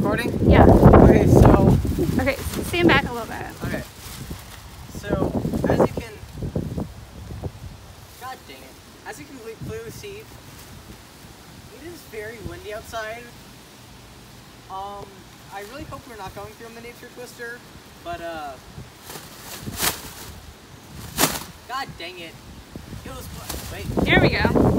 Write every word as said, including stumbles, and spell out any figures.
recording? Yeah. Okay, so... Okay, stand back a little bit. Okay. So, as you can... God dang it. As you can clearly see, it is very windy outside. Um, I really hope we're not going through a miniature twister, but, uh... God dang it. It was... Wait. Here we go.